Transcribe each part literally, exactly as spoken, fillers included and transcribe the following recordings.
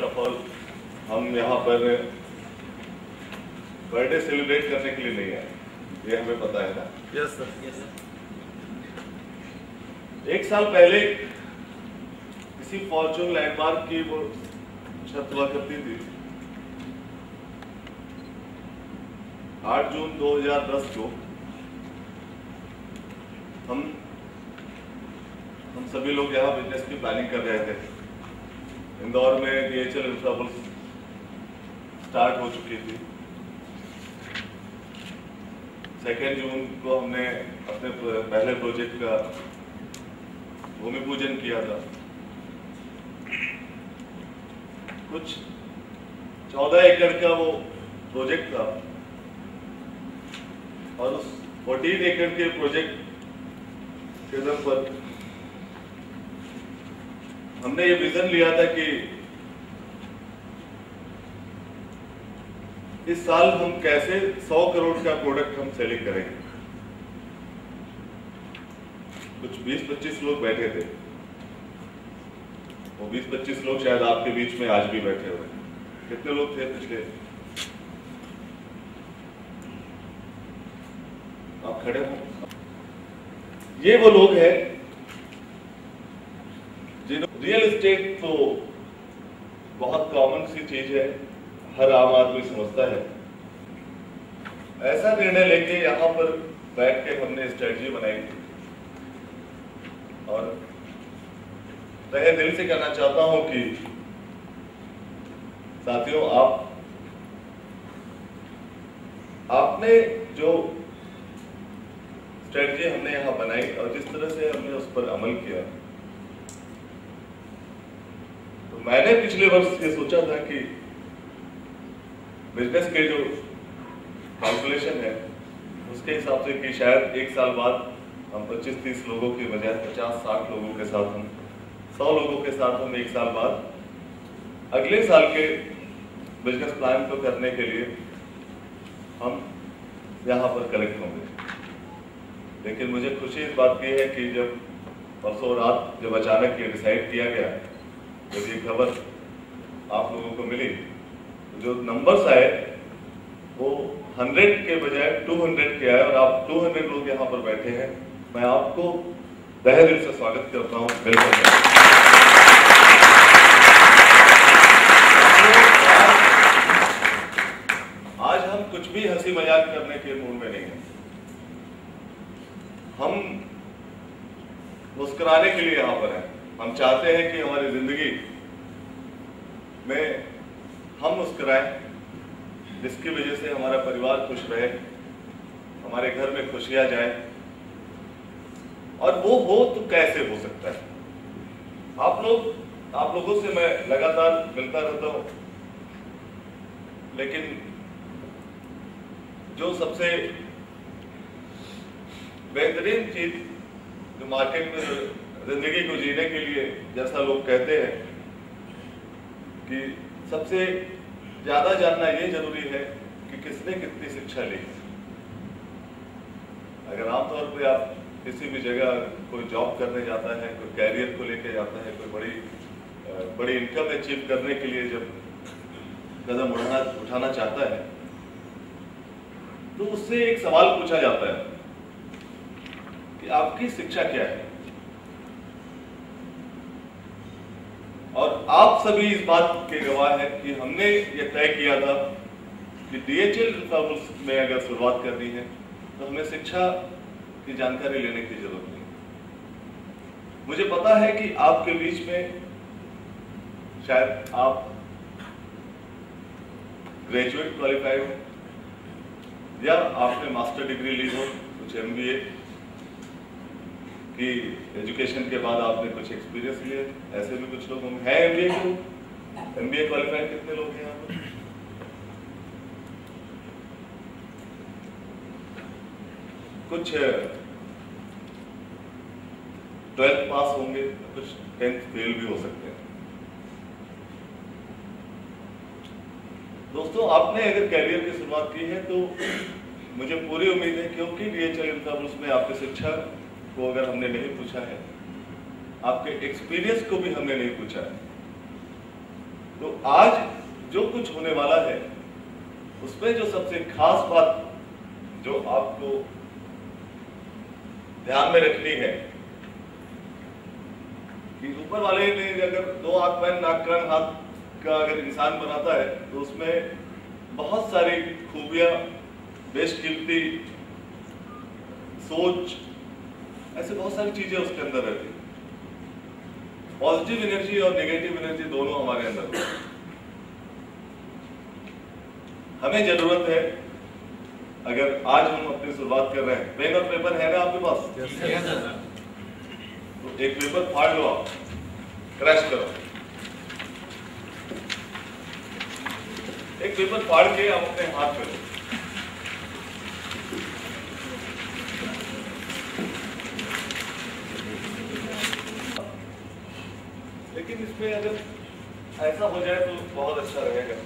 Of all हम यहाँ पर बर्थडे सेलिब्रेट करने के लिए नहीं आए, ये हमें पता है ना। Yes sir, yes sir. एक साल पहले किसी फॉर्चून लैंडमार्क की वो छत हुआ करती थी। आठ जून दो हज़ार दस को हम हम सभी लोग यहाँ बिजनेस की प्लानिंग कर रहे थे। इंदौर में डीएचएल इंफ्राबुल्स स्टार्ट हो चुकी थी। सेकेंड जून को हमने अपने पहले प्रोजेक्ट का भूमि पूजन किया था। कुछ चौदह एकड़ का वो प्रोजेक्ट था और उस चौदह एकड़ के प्रोजेक्ट के दम पर हमने ये विजन लिया था कि इस साल हम कैसे सौ करोड़ का प्रोडक्ट हम सेलिंग करेंगे। कुछ बीस पच्चीस लोग बैठे थे, वो बीस पच्चीस लोग शायद आपके बीच में आज भी बैठे हुए हैं। कितने लोग थे पिछले? आप खड़े हो। ये वो लोग हैं जिन्होंने रियल एस्टेट तो बहुत कॉमन सी चीज है, हर आम आदमी समझता है। ऐसा निर्णय लेके यहाँ पर बैठ के हमने स्ट्रेटजी बनाई थी और तहे दिल से कहना चाहता हूं कि साथियों, आप आपने जो स्ट्रेटजी हमने यहाँ बनाई और जिस तरह से हमने उस पर अमल किया, तो मैंने पिछले वर्ष ये सोचा था कि बिजनेस के जो कैलकुलेशन है उसके हिसाब से कि शायद एक साल बाद हम पच्चीस तीस लोगों के बजाय पचास साठ लोगों के साथ हम सौ लोगों के साथ हम एक साल बाद अगले साल के बिजनेस प्लान को करने के लिए हम यहाँ पर कलेक्ट होंगे। लेकिन मुझे खुशी इस बात की है कि जब परसों रात जब अचानक ये डिसाइड किया गया, जब ये खबर आप लोगों को मिली, तो जो नंबर्स आए वो हंड्रेड के बजाय टू हंड्रेड के आए और आप टू हंड्रेड लोग यहाँ पर बैठे हैं। मैं आपको तहे दिल से स्वागत करता हूँ। वेलकम। आज हम कुछ भी हंसी मजाक करने के मूड में नहीं है। हम मुस्कुराने के लिए यहाँ पर हैं। हम चाहते हैं कि हमारी जिंदगी में हम मुस्कुराएं, जिसकी वजह से हमारा परिवार खुश रहे, हमारे घर में खुशियां जाए। और वो हो तो कैसे हो सकता है? आप लोग आप लोगों से मैं लगातार मिलता रहता हूं, लेकिन जो सबसे बेहतरीन चीज जो मार्केट में जिंदगी को जीने के लिए, जैसा लोग कहते हैं कि सबसे ज्यादा जानना ये जरूरी है कि किसने कितनी शिक्षा ली। अगर आमतौर पे आप किसी भी जगह कोई जॉब करने जाता है, कोई कैरियर को लेके जाता है, कोई बड़ी बड़ी इनकम अचीव करने के लिए जब कदम उठाना उठाना चाहता है, तो उससे एक सवाल पूछा जाता है कि आपकी शिक्षा क्या है। और आप सभी इस बात के गवाह हैं कि हमने ये तय किया था कि डीएचएल इंफ्राबुल्स में अगर शुरुआत करनी है तो हमें शिक्षा की जानकारी लेने की जरूरत नहीं। मुझे पता है कि आपके बीच में शायद आप ग्रेजुएट क्वालिफाइड हो या आपने मास्टर डिग्री ली हो, कुछ एमबीए कि एजुकेशन के बाद आपने कुछ एक्सपीरियंस लिए। ऐसे भी कुछ लोग होंगे। हैं एमबीए को एमबीए क्वालिफाइड कितने लोग हैं यहाँ पर? कुछ ट्वेल्थ पास होंगे, कुछ टेंथ फेल भी हो सकते हैं। दोस्तों, आपने अगर कैरियर की शुरुआत की है तो मुझे पूरी उम्मीद है, क्योंकि डीएचएल इंफ्राबुल्स में आपकी शिक्षा को अगर हमने नहीं पूछा है, आपके एक्सपीरियंस को भी हमने नहीं पूछा है, तो आज जो कुछ होने वाला है उसमें जो सबसे खास बात जो आपको ध्यान में रखनी है कि ऊपर वाले ने अगर दो आंख पैन नाक कान हाथ का अगर इंसान बनाता है तो उसमें बहुत सारी खूबियां, बेशकीमती सोच, ऐसे बहुत सारी चीजें उसके अंदर रहती है। पॉजिटिव एनर्जी और नेगेटिव एनर्जी दोनों हमारे अंदर है। हमें जरूरत है, अगर आज हम अपनी शुरुआत कर रहे हैं, पेन और पेपर है ना आपके पास? yes, तो एक पेपर फाड़ लो, आप क्रैश करो, एक पेपर फाड़ के आप अपने हाथ में लो। लेकिन इसमें अगर ऐसा हो जाए तो बहुत अच्छा रहेगा,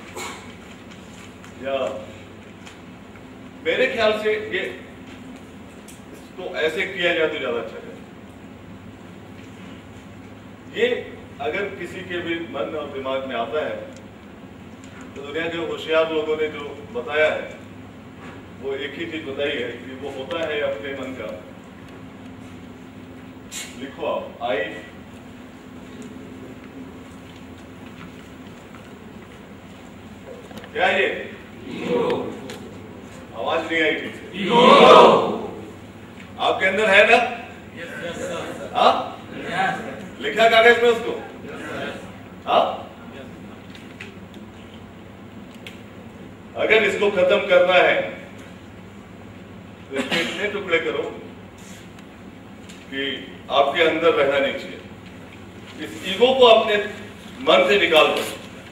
या मेरे ख्याल से ये इसको ऐसे किया जाए तो ज्यादा अच्छा है। ये अगर किसी के भी मन और दिमाग में आता है तो दुनिया के होशियार लोगों ने जो बताया है वो एक ही चीज बताई है कि वो होता है अपने मन का। लिखो आप, आई क्या ये आवाज नहीं आई ठीक से? आपके अंदर है ना? हाँ, लिखा कागज में उसको? हाँ, अगर इसको खत्म करना है तो इसके इतने टुकड़े करो कि आपके अंदर रहना नहीं चाहिए। इस ईगो को अपने मन से निकाल दो,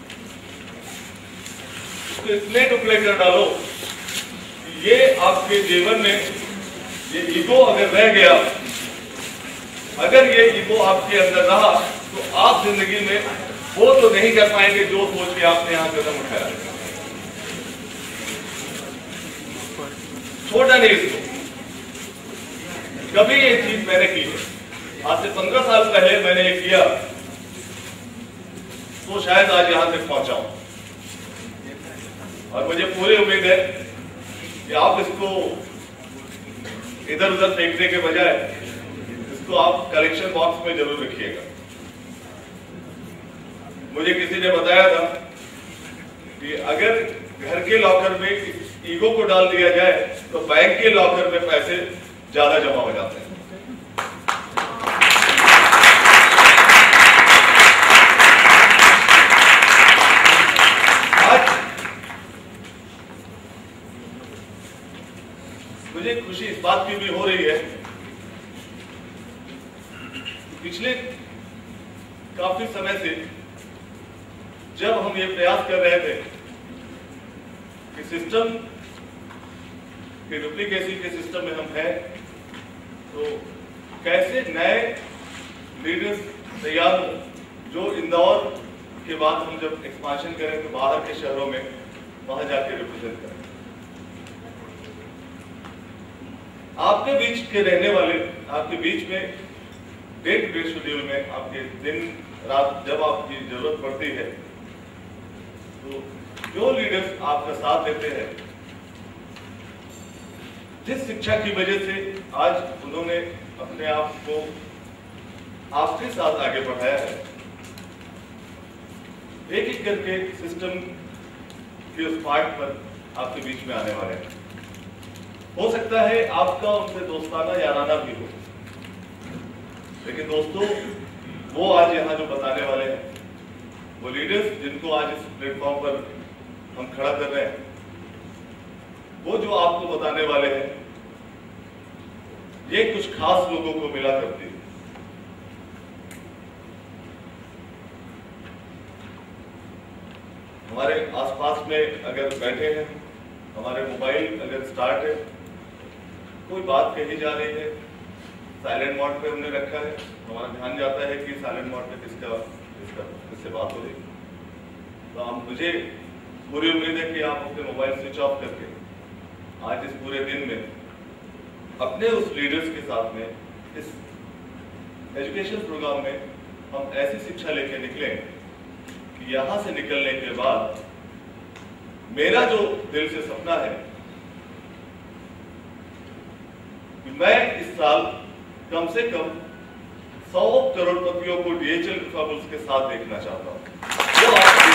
इसको इतने टुकड़े कर डालो कि ये आपके जीवन में ये ईगो अगर रह गया, अगर ये ईगो आपके अंदर रहा तो आप जिंदगी में वो तो नहीं कर पाएंगे जो सोच के आपने यहां कदम उठाया। छोटा नहीं इसको। कभी ये चीज मैंने की है, आज से पंद्रह साल पहले मैंने ये किया तो शायद आज यहां तक पहुंचा हूं। और मुझे पूरी उम्मीद है कि आप इसको इधर उधर फेंकने के बजाय इसको आप कलेक्शन बॉक्स में जरूर रखिएगा। मुझे किसी ने बताया था कि अगर घर के लॉकर में ईगो को डाल दिया जाए तो बैंक के लॉकर में पैसे ज्यादा जमा हो जाते हैं। आज मुझे खुशी इस बात की भी हो रही है, पिछले काफी समय से जब हम ये प्रयास कर रहे थे कि सिस्टम के डुप्लीकेसी के सिस्टम में हम हैं, तो कैसे नए लीडर्स तैयार हो जो इंदौर के बाद हम जब एक्सपांशन करें तो बाहर के शहरों में वहां जाके रिप्रेजेंट करें। आपके बीच के रहने वाले, आपके बीच में डे टू डे शेड्यूल में आपके दिन रात जब आपकी जरूरत पड़ती है तो जो लीडर्स आपका साथ देते हैं, जिस शिक्षा की वजह से आज उन्होंने अपने आप को आपके साथ आगे बढ़ाया है, एक एक करके सिस्टम के उस पार्ट पर आपके बीच में आने वाले हैं। हो सकता है आपका उनसे दोस्ताना याराना भी हो, लेकिन दोस्तों वो आज यहाँ जो बताने वाले हैं, वो लीडर्स जिनको आज इस प्लेटफॉर्म पर हम खड़ा कर रहे हैं, वो जो आपको बताने वाले हैं ये कुछ खास लोगों को मिला करती है। हमारे आसपास में अगर बैठे हैं, हमारे मोबाइल अगर स्टार्ट है, कोई बात कही जा रही है, साइलेंट मोड पे हमने रखा है, हमारा ध्यान जाता है कि साइलेंट मोड पे किसका किसका किससे बात हो रही। तो हम मुझे पूरी उम्मीद है कि आप अपने मोबाइल स्विच ऑफ करके आज इस पूरे दिन में अपने उस लीडर्स के साथ में इस एजुकेशन प्रोग्राम में हम ऐसी शिक्षा लेके निकले कि यहां से निकलने के बाद मेरा जो दिल से सपना है कि मैं इस साल कम से कम सौ करोड़पतियों को डीएचएल इंफ्राबुल्स के साथ देखना चाहता हूं। जो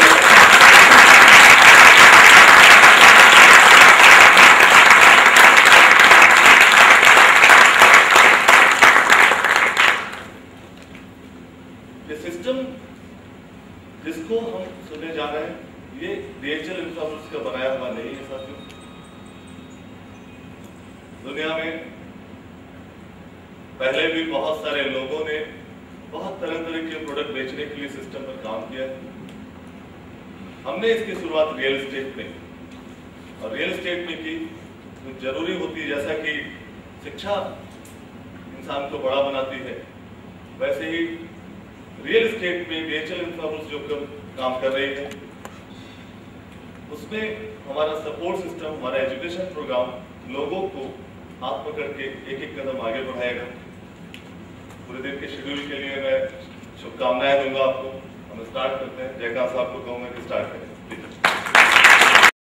ये सिस्टम जिसको हम सुनने जा रहे हैं, ये डीएचएल इंफ्राबुल्स का बनाया हुआ नहीं है साथियों। दुनिया में पहले भी बहुत सारे लोगों ने बहुत तरह तरह के प्रोडक्ट बेचने के लिए सिस्टम पर काम किया है। हमने इसकी शुरुआत रियल एस्टेट में, और रियल एस्टेट में की तो जरूरी होती है, जैसा कि शिक्षा इंसान को बड़ा बनाती है, वैसे ही रियल एस्टेट में डीएचएल इंफ्राबुल्स जो काम कर रही है, उसमें हमारा सपोर्ट सिस्टम, हमारा एजुकेशन प्रोग्राम लोगों को हाथ पकड़ के एक एक कदम आगे बढ़ाएगा। पूरे दिन के शेड्यूल के लिए मैं शुभकामनाएं दूंगा आपको। हम स्टार्ट करते हैं। जयकांत साहब को कहूंगा कि स्टार्ट करें।